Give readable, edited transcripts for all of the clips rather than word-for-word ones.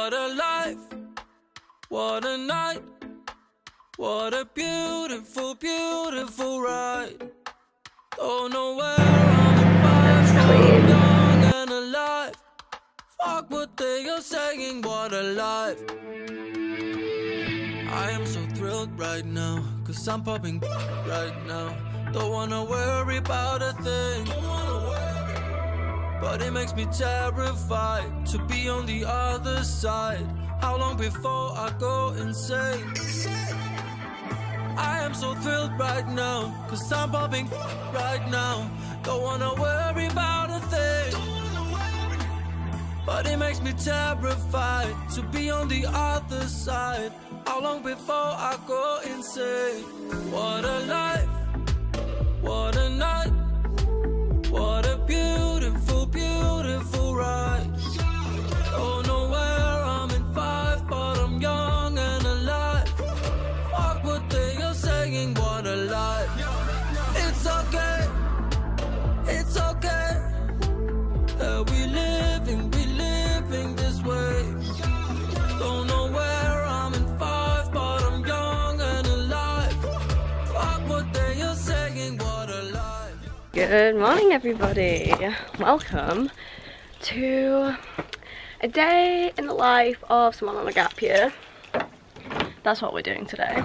What a life, what a night, what a beautiful, beautiful ride. Don't know where I'm young and alive. Fuck what they are saying, what a life. I am so thrilled right now, cause I'm popping right now. Don't wanna worry about a thing, but it makes me terrified to be on the other side. How long before I go insane? I am so thrilled right now, cause I'm popping right now. Don't wanna worry about a thing, but it makes me terrified to be on the other side. How long before I go insane? What a life, what a night, what a beautiful, beautiful ride. Don't know where I'm in 5, but I'm young and alive. Fuck what they are saying, what a life. It's okay, it's okay that we living this way. Don't know where I'm in 5, but I'm young and alive. Fuck what they are saying, what a life. Good morning, everybody. Welcome to a day in the life of someone on a gap year. That's what we're doing today.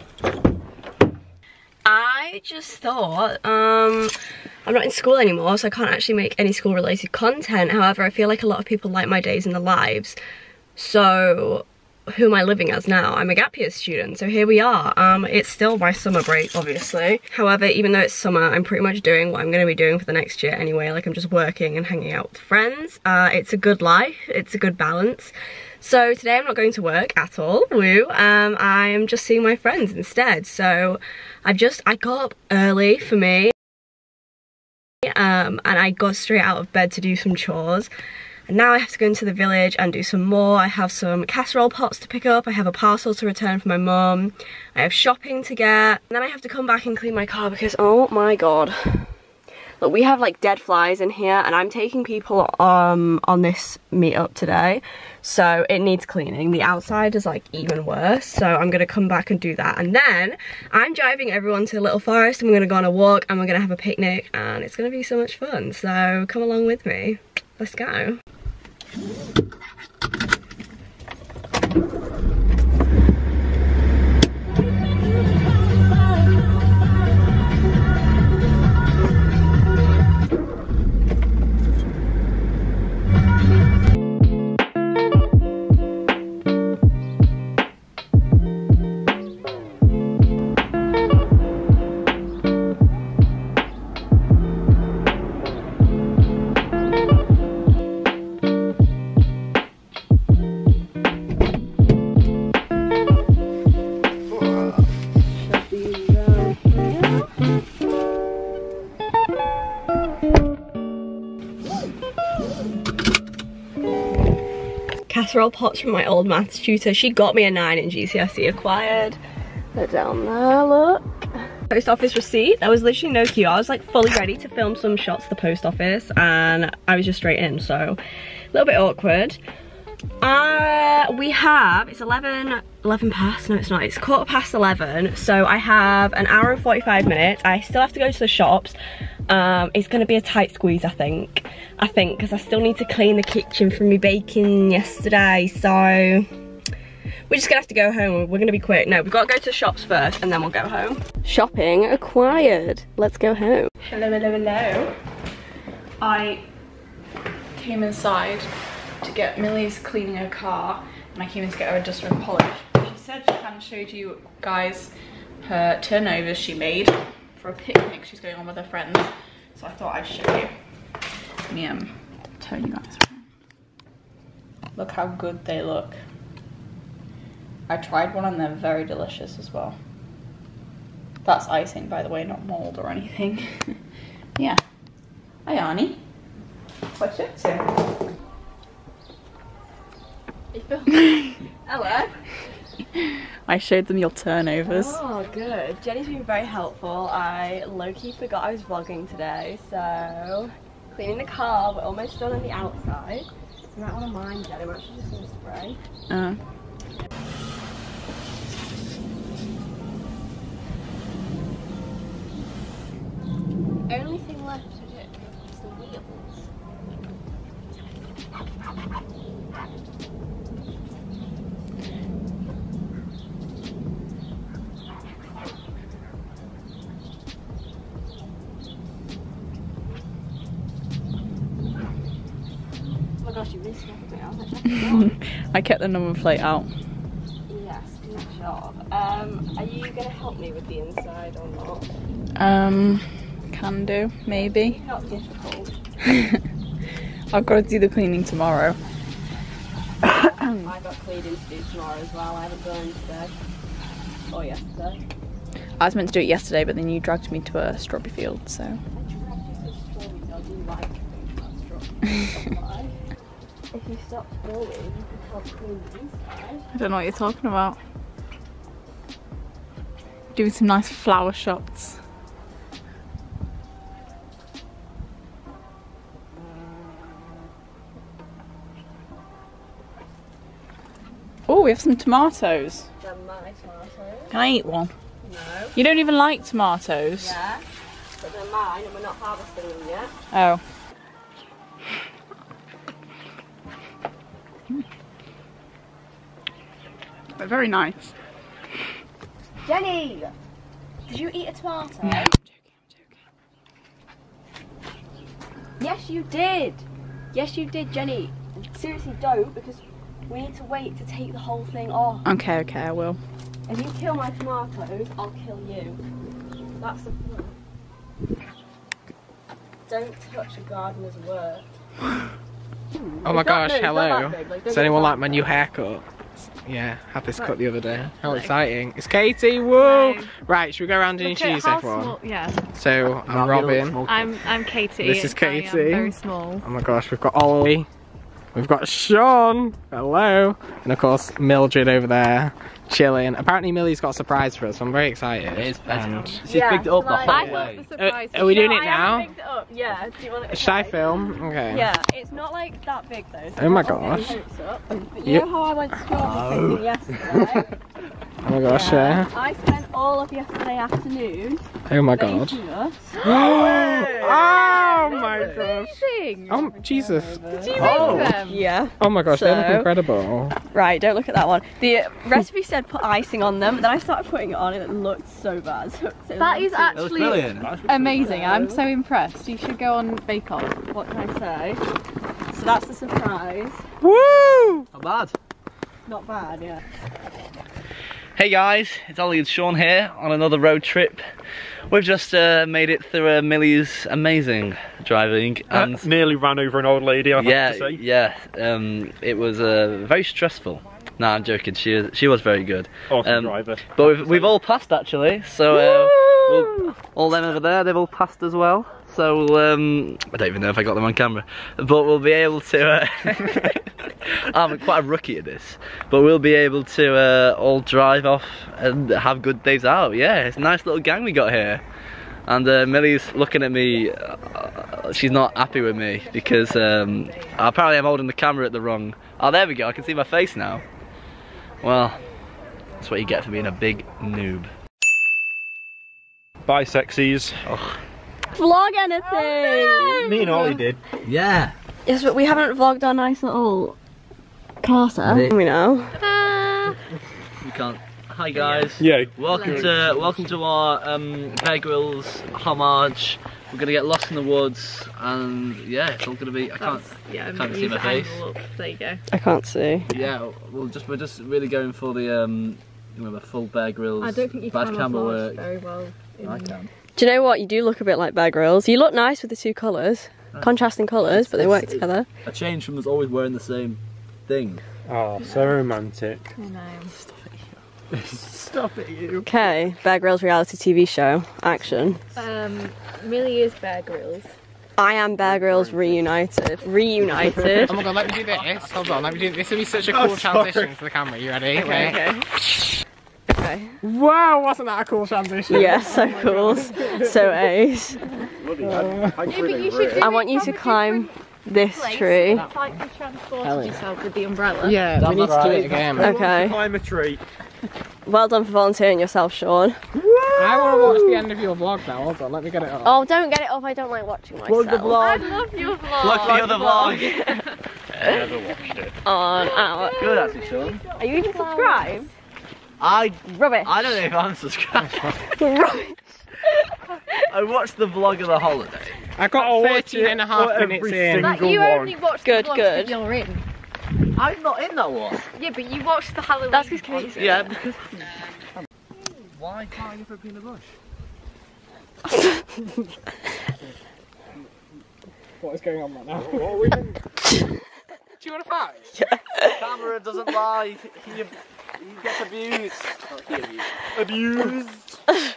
I just thought, I'm not in school anymore, so I can't actually make any school related content. However, I feel like a lot of people like my days in the lives. So who am I living as now? I'm a gap year student, so here we are. It's still my summer break, obviously. However, even though it's summer, I'm pretty much doing what I'm going to be doing for the next year anyway. Like, I'm just working and hanging out with friends. It's a good life, it's a good balance. So today I'm not going to work at all, woo. I'm just seeing my friends instead. So I got up early for me, and I got straight out of bed to do some chores. And now I have to go into the village and do some more. I have some casserole pots to pick up, I have a parcel to return for my mum, I have shopping to get, and then I have to come back and clean my car because, oh my god. Look, we have like dead flies in here, and I'm taking people on this meetup today, so it needs cleaning. The outside is like even worse, so I'm gonna come back and do that. And then I'm driving everyone to a little forest, and we're gonna go on a walk, and we're gonna have a picnic, and it's gonna be so much fun. So come along with me. Let's go. Casserole pots from my old maths tutor. She got me a 9 in GCSE acquired. They're down there, look. Post office receipt. There was literally no queue. I was like fully ready to film some shots of the post office, and I was just straight in, so a little bit awkward. We have, it's 11 past, no it's not, it's 11:15, so I have an hour and 45 minutes. I still have to go to the shops. It's gonna be a tight squeeze, I think, because I still need to clean the kitchen from me baking yesterday, so we're just gonna have to go home. We're gonna be quick. No, we've got to go to the shops first and then we'll go home. Shopping acquired. Let's go home. Hello, hello, hello. I came inside to get Millie's cleaning her car, and I came in to get her a duster and polish. She said she hadn't showed you guys her turnovers she made for a picnic she's going on with her friends, so I thought I'd show you. Let me turn you guys around. Look how good they look. I tried one and they're very delicious as well. That's icing, by the way, not mold or anything. Yeah. Hi, Arnie. What's up, sir? Hello. I showed them your turnovers. Oh, good. Jenny's been very helpful. I low-key forgot I was vlogging today, so cleaning the car. We're almost done on the outside. You might want to mind that. I'm actually just going to spray. Only thing left to do is the wheels. Oh my gosh, you really scared me. I was like, check it out. I kept the number plate out. Yes, good job. Are you going to help me with the inside or not? Can do, maybe. Not difficult. I've got to do the cleaning tomorrow. I got cleaning to do tomorrow as well. I haven't done any today. Or yesterday. I was meant to do it yesterday, but then you dragged me to a strawberry field, so. I dragged you to strawberries. I do like things about strawberries. If you stop filming, you can help clean the inside. I don't know what you're talking about. Doing some nice flower shots. Oh, we have some tomatoes. They're my tomatoes. Can I eat one? No. You don't even like tomatoes. Yeah. But they're mine and we're not harvesting them yet. Oh. They're very nice. Jenny! Did you eat a tomato? No, I'm joking. Yes, you did. Yes, you did, Jenny. And seriously, don't, because we need to wait to take the whole thing off. Okay, I will. If you kill my tomatoes, I'll kill you. That's the plan. Don't touch a gardener's work. Oh my gosh, It's not hello. that big, like, Does don't anyone get like my new haircut? Yeah, had this cut the other day. How exciting. It's Katie, woo! Right, should we go around and introduce everyone? Yeah, So, I'm Robin. I'm Katie. This is Katie. I am very small. Oh my gosh, we've got Ollie. We've got Sean. Hello. And of course, Mildred over there, chilling. Apparently Millie's got a surprise for us, so I'm very excited. It is And She's picked it up the I whole thought way. the surprise. are we doing No, it I now? haven't picked it up. Yeah. Do you want it? Should I film? Okay. Yeah, it's not like that big though. So Oh my I'm not getting gosh. hopes up. But you Yep. know how I went snorkeling yesterday? Oh my gosh, yeah. I spent all of yesterday afternoon Oh my god. baking us. Oh my gosh. Amazing. Oh, Jesus. Did you make them? Yeah. Oh my gosh, they look So- incredible. Right, don't look at that one. The recipe said put icing on them, but then I started putting it on and it looked so bad. So That is That was actually brilliant. amazing. I'm so impressed. You should go on Bake Off. what can I say? So that's the surprise. Woo! Not bad. Not bad, yeah. Hey guys, it's Ollie and Sean here on another road trip. We've just made it through Millie's amazing driving and Nearly ran over an old lady, I have to say. yeah, it was very stressful. No, I'm joking. She was very good. Awesome driver. But we've all passed actually. So all them over there, they've all passed as well. So I don't even know if I got them on camera, but we'll be able to. I'm quite a rookie at this, but we'll be able to all drive off and have good days out. Yeah, it's a nice little gang we got here. And Millie's looking at me. She's not happy with me because apparently I'm holding the camera at the wrong. Oh, there we go. I can see my face now. Well, that's what you get for being a big noob. Bye, sexies. Oh. Vlog anything! Me and Ollie did. Yeah. Yes, but we haven't vlogged our nice little car set. We know. You can't. Hi guys. Yeah. Welcome to our Bear Grylls homage. We're gonna get lost in the woods, and yeah, it's all gonna be. I can't see my face. There you go. I can't see. Yeah, we're just really going for the the full Bear Grylls. I don't think you bad can camera camouflage work. very well. I can. Do you know what? You do look a bit like Bear Grylls. You look nice with the two colours. Contrasting colours, but they work together. A change from us always wearing the same thing. Oh, so romantic. I know. Stop it, you. Okay, Bear Grylls reality TV show. Action. Millie is Bear Grylls. I am Bear Grylls reunited. Reunited. Oh my god, let me do this. Hold on, let me do this. This will be such a cool transition to the camera. You ready? Okay. Okay. Wow, wasn't that a cool transition? Yeah, so cool. So ace. Yeah, but you should I want you to climb this tree. It's like you transported yourself with the umbrella. Yeah, we need to do it again. Okay. Climb a tree. Well done for volunteering yourself, Sean. I want to watch the end of your vlog now. Hold on, let me get it up. Oh, don't get it up. I don't like watching myself. I love your vlog. Look the other vlog. I never watched it. On out. Good actually, Sean. Are you even subscribed? Rubbish. I don't know if I'm subscribed. Rubbish. I watched the vlog of the holiday. I got 13.5 minutes in. Like, you only watched Good, the vlogs good. that you're in. I'm not in that one. Yeah, but you watched the Halloween. That's because Kate's in Yeah, it. because... Why can't you put in the bush? What is going on right now? Do you want to fight? Yeah. Camera doesn't lie. He gets abused. Not he abused.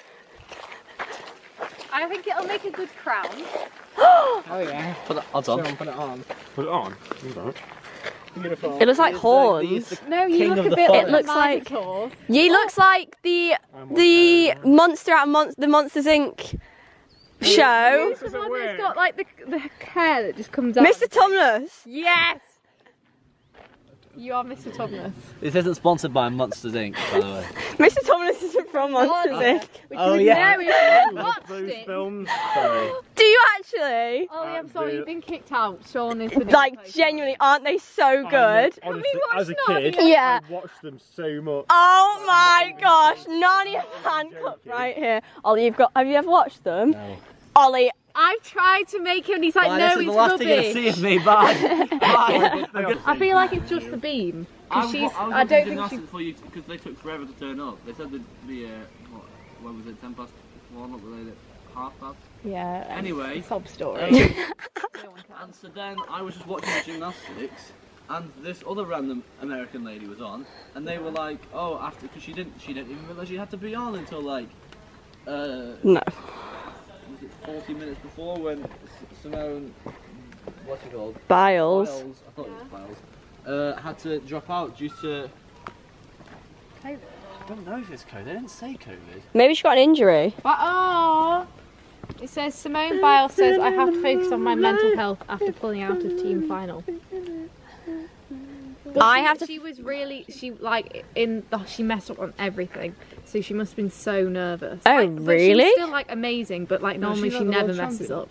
I think it'll make a good crown. Oh yeah. Put the odds on. Put it on. Put it on. Okay. Beautiful. It looks like horns. No, you King look of a the bit forest. like It looks like- Minotaur. He looks like the monster out of the Monsters Inc. show. Who's the one that's got like the hair that just comes out? Mr. Tumnus. Yes! You are Mr. Tumnus. This isn't sponsored by Monsters Inc. by the way. Mr. Tumnus isn't from Monsters Inc. Oh yeah. No, we haven't watched Those it. films. Sorry. Do you actually? Ollie, I'm sorry, you've been kicked out. Sean is the Like, genuinely, aren't they so good? Honestly, as a watched kid, Yeah. I watched them so much. Oh my gosh, Narnia fan cup right here. Ollie, have you ever watched them? No. Ollie, I've tried to make him and he's like, Well, no, this is it's the last thing you're gonna rubbish. see of me. Bye. Bye. I feel like it's just the beam. Because she's, I don't think she... for you because they took forever to turn up. They said they'd be what was it, 10 past 1, not the 1/2 past. Yeah. Anyway, Sob story. and so then I was just watching the gymnastics, and this other random American lady was on, and they were like, oh, after because she didn't even realise she had to be on until like no. was it 40 minutes before when Simone, what's it called? Biles. I thought it was Biles. Had to drop out due to. I don't know if it's COVID. They didn't say COVID. Maybe she got an injury. But, oh, it says Simone Biles says I have to focus on my mental health after pulling out of team final. But she was really she messed up on everything, so she must have been so nervous. Oh, like, but really? She was still like amazing, but like normally she never messes up.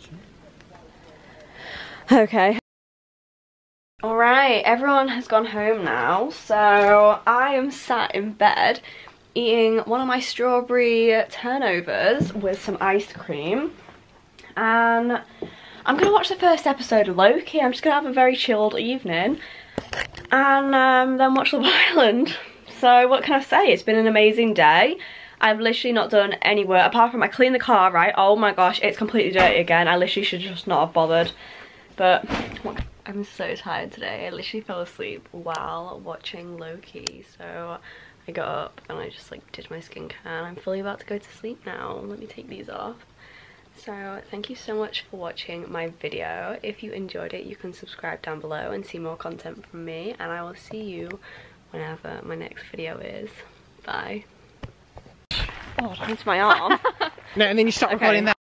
Okay. Alright, everyone has gone home now, so I am sat in bed eating one of my strawberry turnovers with some ice cream, and I'm going to watch the first episode of Loki. I'm just going to have a very chilled evening and then watch Love Island. So what can I say? It's been an amazing day. I've literally not done any work apart from I cleaned the car, right? Oh my gosh, it's completely dirty again. I literally should just not have bothered. But I'm so tired today. I literally fell asleep while watching Loki. So I got up and I just like did my skincare and I'm fully about to go to sleep now. Let me take these off. So thank you so much for watching my video. If you enjoyed it, you can subscribe down below and see more content from me, and I will see you whenever my next video is. Bye. Oh, it's my arm. No, and then you stop recording that.